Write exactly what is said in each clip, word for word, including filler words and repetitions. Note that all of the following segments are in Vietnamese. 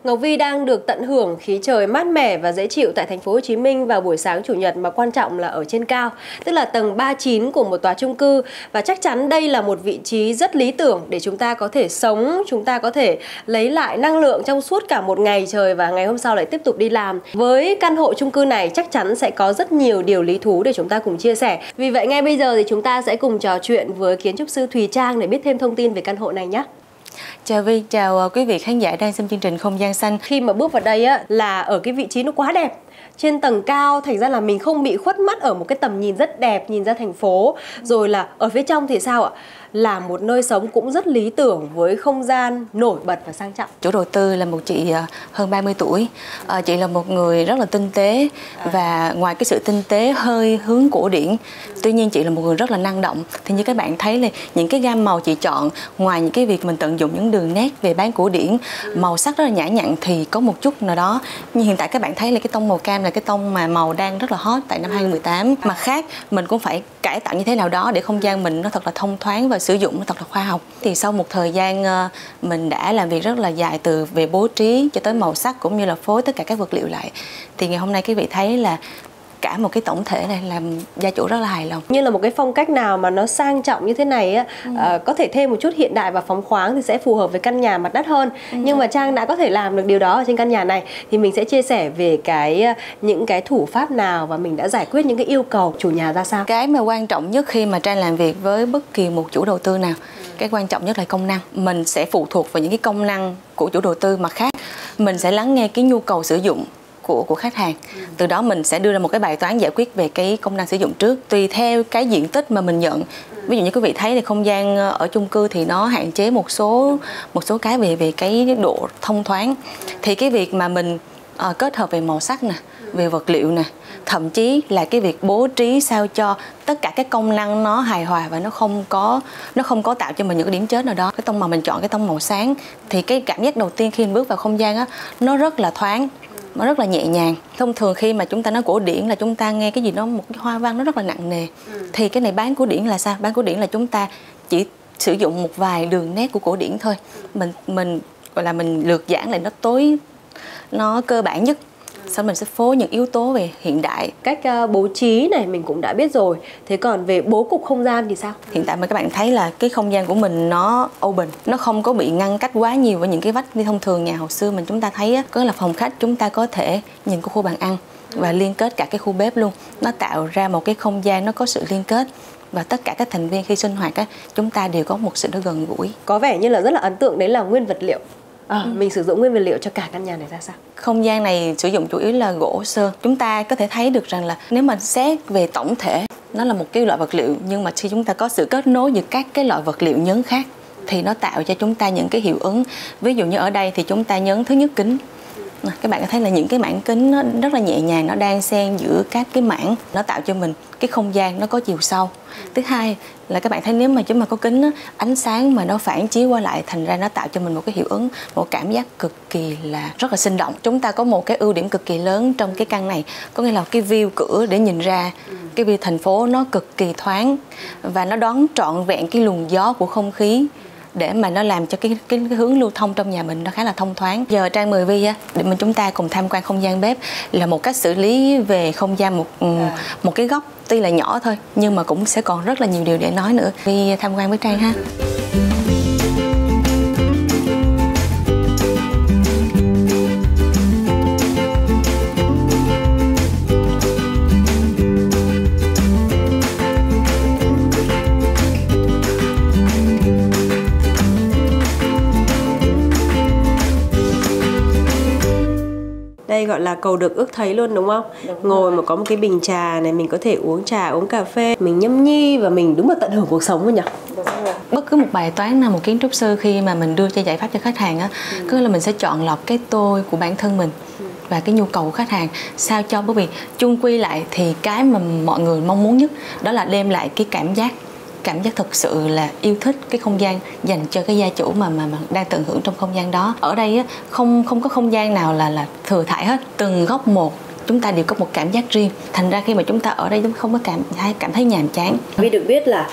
Ngọc Vi đang được tận hưởng khí trời mát mẻ và dễ chịu tại thành phố Hồ Chí Minh vào buổi sáng chủ nhật, mà quan trọng là ở trên cao, tức là tầng ba mươi chín của một tòa chung cư, và chắc chắn đây là một vị trí rất lý tưởng để chúng ta có thể sống, chúng ta có thể lấy lại năng lượng trong suốt cả một ngày trời và ngày hôm sau lại tiếp tục đi làm. Với căn hộ chung cư này chắc chắn sẽ có rất nhiều điều lý thú để chúng ta cùng chia sẻ. Vì vậy ngay bây giờ thì chúng ta sẽ cùng trò chuyện với kiến trúc sư Thùy Trang để biết thêm thông tin về căn hộ này nhé. Chào Vi, chào quý vị khán giả đang xem chương trình Không gian xanh. Khi mà bước vào đây á, là ở cái vị trí nó quá đẹp, trên tầng cao, thành ra là mình không bị khuất mắt ở một cái tầm nhìn rất đẹp, nhìn ra thành phố. Rồi là ở phía trong thì sao ạ? Là một nơi sống cũng rất lý tưởng với không gian nổi bật và sang trọng. Chủ đầu tư là một chị hơn ba mươi tuổi. à, Chị là một người rất là tinh tế, và ngoài cái sự tinh tế hơi hướng cổ điển, tuy nhiên chị là một người rất là năng động. Thì như các bạn thấy là những cái gam màu chị chọn, ngoài những cái việc mình tận dụng những đường nét về bán cổ điển, màu sắc rất là nhã nhặn, thì có một chút nào đó. Nhưng hiện tại các bạn thấy là cái tông màu cam là cái tông mà màu đang rất là hot tại năm hai không một tám. Mặt khác mình cũng phải cải tạo như thế nào đó để không gian mình nó thật là thông thoáng và sử dụng nó thật là khoa học. Thì sau một thời gian mình đã làm việc rất là dài, từ về bố trí cho tới màu sắc cũng như là phối tất cả các vật liệu lại, thì ngày hôm nay quý vị thấy là cả một cái tổng thể này làm gia chủ rất là hài lòng. Như là một cái phong cách nào mà nó sang trọng như thế này á, ừ. à, có thể thêm một chút hiện đại và phóng khoáng thì sẽ phù hợp với căn nhà mặt đất hơn. Ừ. Nhưng mà Trang đã có thể làm được điều đó ở trên căn nhà này, thì mình sẽ chia sẻ về cái những cái thủ pháp nào và mình đã giải quyết những cái yêu cầu chủ nhà ra sao. Cái mà quan trọng nhất khi mà Trang làm việc với bất kỳ một chủ đầu tư nào, ừ. cái quan trọng nhất là công năng. Mình sẽ phụ thuộc vào những cái công năng của chủ đầu tư, mặt khác mình sẽ lắng nghe cái nhu cầu sử dụng của của khách hàng. Từ đó mình sẽ đưa ra một cái bài toán giải quyết về cái công năng sử dụng trước, tùy theo cái diện tích mà mình nhận. Ví dụ như quý vị thấy thì không gian ở chung cư thì nó hạn chế một số một số cái về về cái độ thông thoáng. Thì cái việc mà mình uh, kết hợp về màu sắc nè, về vật liệu nè, thậm chí là cái việc bố trí sao cho tất cả các công năng nó hài hòa và nó không có nó không có tạo cho mình những cái điểm chết nào đó. Cái tông màu mình chọn cái tông màu sáng, thì cái cảm giác đầu tiên khi mình bước vào không gian á, nó rất là thoáng, nó rất là nhẹ nhàng. Thông thường khi mà chúng ta nói cổ điển là chúng ta nghe cái gì đó, một cái hoa văn nó rất là nặng nề. Ừ. Thì cái này bán cổ điển là sao? Bán cổ điển là chúng ta chỉ sử dụng một vài đường nét của cổ điển thôi. Mình mình gọi là mình lược giản lại nó tối, nó cơ bản nhất. Sau mình sẽ phối những yếu tố về hiện đại. Cách uh, bố trí này mình cũng đã biết rồi. Thế còn về bố cục không gian thì sao? Hiện tại mà các bạn thấy là cái không gian của mình nó open, nó không có bị ngăn cách quá nhiều với những cái vách như thông thường nhà hồi xưa mình chúng ta thấy á, có là phòng khách chúng ta có thể nhìn cái khu bàn ăn và liên kết cả cái khu bếp luôn. Nó tạo ra một cái không gian nó có sự liên kết, và tất cả các thành viên khi sinh hoạt á, chúng ta đều có một sự nó gần gũi. Có vẻ như là rất là ấn tượng đấy là nguyên vật liệu. À, ừ. Mình sử dụng nguyên vật liệu cho cả căn nhà này ra sao? Không gian này sử dụng chủ yếu là gỗ sơn. Chúng ta có thể thấy được rằng là nếu mà xét về tổng thể, nó là một cái loại vật liệu, nhưng mà khi chúng ta có sự kết nối giữa các cái loại vật liệu nhấn khác thì nó tạo cho chúng ta những cái hiệu ứng. Ví dụ như ở đây thì chúng ta nhấn thứ nhất kính. Các bạn có thấy là những cái mảng kính nó rất là nhẹ nhàng, nó đang xen giữa các cái mảng, nó tạo cho mình cái không gian nó có chiều sâu. Thứ hai là các bạn thấy nếu mà chúng ta có kính á, ánh sáng mà nó phản chiếu qua lại, thành ra nó tạo cho mình một cái hiệu ứng, một cảm giác cực kỳ là rất là sinh động. Chúng ta có một cái ưu điểm cực kỳ lớn trong cái căn này, có nghĩa là cái view cửa để nhìn ra cái view thành phố nó cực kỳ thoáng, và nó đón trọn vẹn cái luồng gió của không khí, để mà nó làm cho cái, cái cái hướng lưu thông trong nhà mình nó khá là thông thoáng. Giờ Trang mời Vi á, để mình chúng ta cùng tham quan không gian bếp, là một cách xử lý về không gian, một à. một cái góc tuy là nhỏ thôi nhưng mà cũng sẽ còn rất là nhiều điều để nói nữa. Vi tham quan với Trang ha. Đây gọi là cầu được ước thấy luôn đúng không? Đúng Ngồi rồi. Mà có một cái bình trà này, mình có thể uống trà, uống cà phê, mình nhâm nhi và mình đúng là tận hưởng cuộc sống luôn nhỉ? Đúng rồi. Bất cứ một bài toán nào một kiến trúc sư khi mà mình đưa cho giải pháp cho khách hàng á, ừ. cứ là mình sẽ chọn lọc cái tôi của bản thân mình ừ. và cái nhu cầu của khách hàng sao cho, bởi vì chung quy lại thì cái mà mọi người mong muốn nhất đó là đem lại cái cảm giác cảm giác thực sự là yêu thích cái không gian dành cho cái gia chủ mà mà, mà đang tận hưởng trong không gian đó. Ở đây á, không không có không gian nào là là thừa thãi hết. Từng góc một chúng ta đều có một cảm giác riêng. Thành ra khi mà chúng ta ở đây chúng không có cảm thấy cảm thấy nhàm chán. Vì được biết là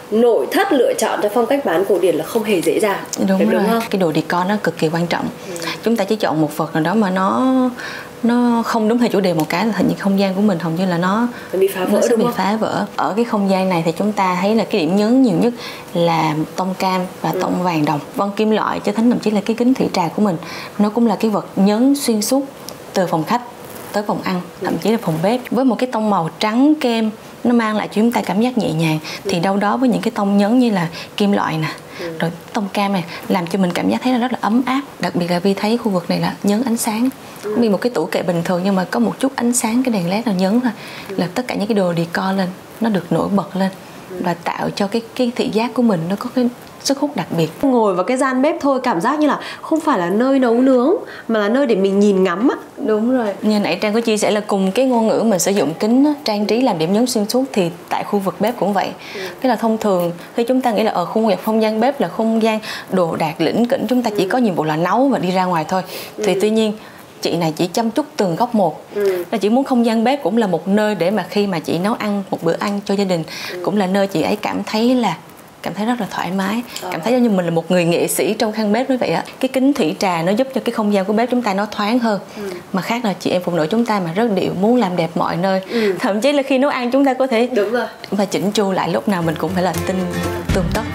nội thất lựa chọn cho phong cách bán cổ điển là không hề dễ dàng. Đúng Phải rồi, đúng không? cái đồ decor nó cực kỳ quan trọng. Ừ. Chúng ta chỉ chọn một vật nào đó mà nó nó không đúng theo chủ đề một cái là thành những không gian của mình hầu như là nó Nó bị phá vỡ, nó sẽ đúng bị không? phá vỡ. Ở cái không gian này thì chúng ta thấy là cái điểm nhấn nhiều nhất là tông cam và Ừ. tông vàng đồng. Vân kim loại cho thánh thậm chí là cái kính thủy trà của mình, nó cũng là cái vật nhấn xuyên suốt từ phòng khách tới phòng ăn, thậm chí là phòng bếp. Với một cái tông màu trắng kem, nó mang lại cho chúng ta cảm giác nhẹ nhàng. Ừ. Thì đâu đó với những cái tông nhấn như là kim loại nè, ừ. rồi tông cam này làm cho mình cảm giác thấy là rất là ấm áp. Đặc biệt là Vi thấy khu vực này là nhấn ánh sáng. Ừ. Vì một cái tủ kệ bình thường nhưng mà có một chút ánh sáng, cái đèn led nào nhấn thôi, ừ. là tất cả những cái đồ decor lên nó được nổi bật lên, ừ. và tạo cho cái cái thị giác của mình nó có cái sức hút đặc biệt. Ngồi vào cái gian bếp thôi cảm giác như là không phải là nơi nấu nướng mà là nơi để mình nhìn ngắm á. Đúng rồi. Như nãy Trang có chia sẻ là cùng cái ngôn ngữ mình sử dụng kính á, trang trí làm điểm nhấn xuyên suốt, thì tại khu vực bếp cũng vậy. Ừ. Cái là thông thường khi chúng ta nghĩ là ở khu vực không gian bếp là không gian đồ đạc lỉnh kỉnh, chúng ta chỉ ừ. có nhiệm vụ là nấu và đi ra ngoài thôi. Ừ. Thì tuy nhiên chị này chỉ chăm chút từng góc một. Ừ. Là chị muốn không gian bếp cũng là một nơi để mà khi mà chị nấu ăn một bữa ăn cho gia đình, ừ. cũng là nơi chị ấy cảm thấy là cảm thấy rất là thoải mái, cảm thấy giống như mình là một người nghệ sĩ trong khăn bếp như vậy á. Cái kính thủy trà nó giúp cho cái không gian của bếp chúng ta nó thoáng hơn. Ừ. Mà khác là chị em phụ nữ chúng ta mà rất điệu, muốn làm đẹp mọi nơi. Ừ. Thậm chí là khi nấu ăn chúng ta có thể đúng rồi, và chỉnh chu lại, lúc nào mình cũng phải là tinh tươm tất.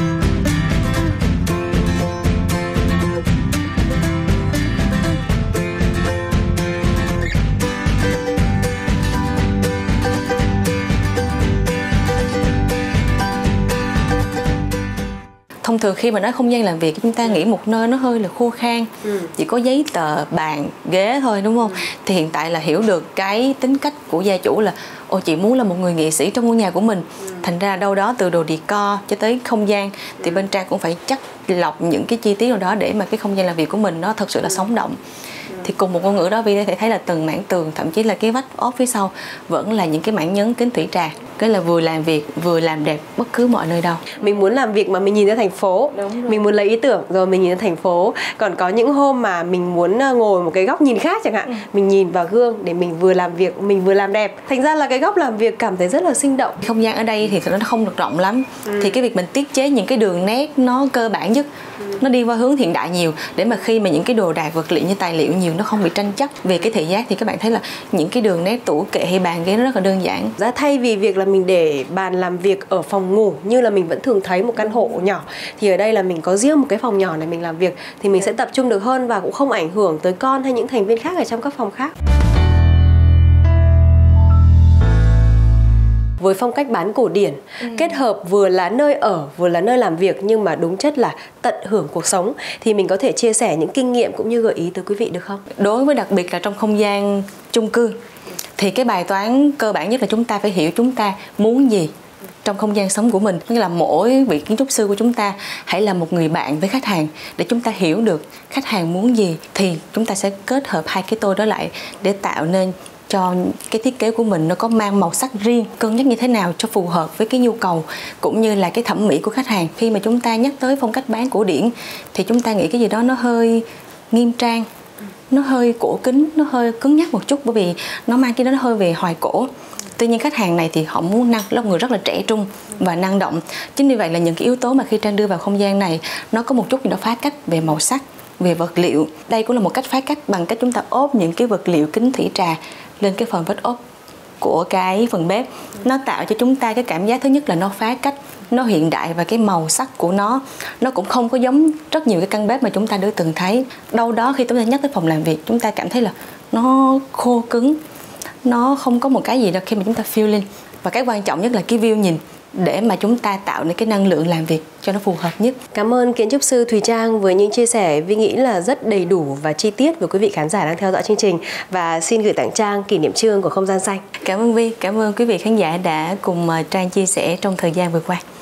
Thông thường khi mà nói không gian làm việc, chúng ta nghĩ một nơi nó hơi là khô khan, ừ. chỉ có giấy tờ, bàn, ghế thôi, đúng không? Ừ. Thì hiện tại là hiểu được cái tính cách của gia chủ là ồ, chị muốn là một người nghệ sĩ trong ngôi nhà của mình. Ừ. Thành ra đâu đó từ đồ decor cho tới không gian thì ừ. bên Trang cũng phải chắc lọc những cái chi tiết nào đó để mà cái không gian làm việc của mình nó thật sự là sống động. Ừ. Thì cùng một ngôn ngữ đó Vi có thể thấy là từng mảng tường, thậm chí là cái vách ốp phía sau vẫn là những cái mảng nhấn kính thủy trà. Cái là vừa làm việc vừa làm đẹp bất cứ mọi nơi đâu. Mình muốn làm việc mà mình nhìn ra thành phố, mình muốn lấy ý tưởng rồi mình nhìn ra thành phố. Còn có những hôm mà mình muốn ngồi một cái góc nhìn khác chẳng hạn, ừ. mình nhìn vào gương để mình vừa làm việc mình vừa làm đẹp. Thành ra là cái góc làm việc cảm thấy rất là sinh động. Không gian ở đây thì nó không được rộng lắm, ừ. thì cái việc mình tiết chế những cái đường nét nó cơ bản nhất, ừ. nó đi qua hướng hiện đại nhiều, để mà khi mà những cái đồ đạc vật liệu như tài liệu nhiều nó không bị tranh chấp về cái thị giác, thì các bạn thấy là những cái đường nét tủ kệ hay bàn ghế nó rất là đơn giản. Ra thay vì việc là mình để bàn làm việc ở phòng ngủ như là mình vẫn thường thấy một căn hộ nhỏ, thì ở đây là mình có riêng một cái phòng nhỏ để mình làm việc, thì mình sẽ tập trung được hơn và cũng không ảnh hưởng tới con hay những thành viên khác ở trong các phòng khác. Với phong cách bán cổ điển, ừ. kết hợp vừa là nơi ở vừa là nơi làm việc nhưng mà đúng chất là tận hưởng cuộc sống, thì mình có thể chia sẻ những kinh nghiệm cũng như gợi ý tới quý vị được không? Đối với đặc biệt là trong không gian chung cư thì cái bài toán cơ bản nhất là chúng ta phải hiểu chúng ta muốn gì trong không gian sống của mình. Nghĩa là mỗi vị kiến trúc sư của chúng ta hãy là một người bạn với khách hàng, để chúng ta hiểu được khách hàng muốn gì thì chúng ta sẽ kết hợp hai cái tôi đó lại để tạo nên cho cái thiết kế của mình nó có mang màu sắc riêng, cân nhắc như thế nào cho phù hợp với cái nhu cầu cũng như là cái thẩm mỹ của khách hàng. Khi mà chúng ta nhắc tới phong cách bán cổ điển thì chúng ta nghĩ cái gì đó nó hơi nghiêm trang, nó hơi cổ kính, nó hơi cứng nhắc một chút, bởi vì nó mang cái đó nó hơi về hoài cổ. Tuy nhiên khách hàng này thì họ muốn năng, là một người rất là trẻ trung và năng động. Chính vì vậy là những cái yếu tố mà khi Trang đưa vào không gian này nó có một chút gì đó phá cách về màu sắc, về vật liệu. Đây cũng là một cách phá cách bằng cách chúng ta ốp những cái vật liệu kính thủy trà lên cái phần vách ốp của cái phần bếp. Nó tạo cho chúng ta cái cảm giác thứ nhất là nó phá cách, nó hiện đại, và cái màu sắc của nó nó cũng không có giống rất nhiều cái căn bếp mà chúng ta đã từng thấy. Đâu đó khi chúng ta nhắc tới phòng làm việc, chúng ta cảm thấy là nó khô cứng, nó không có một cái gì đâu khi mà chúng ta feeling. Và cái quan trọng nhất là cái view nhìn, để mà chúng ta tạo nên cái năng lượng làm việc cho nó phù hợp nhất. Cảm ơn kiến trúc sư Thùy Trang với những chia sẻ Vi nghĩ là rất đầy đủ và chi tiết với quý vị khán giả đang theo dõi chương trình, và xin gửi tặng Trang kỷ niệm chương của không gian xanh. Cảm ơn Vi, cảm ơn quý vị khán giả đã cùng Trang chia sẻ trong thời gian vừa qua.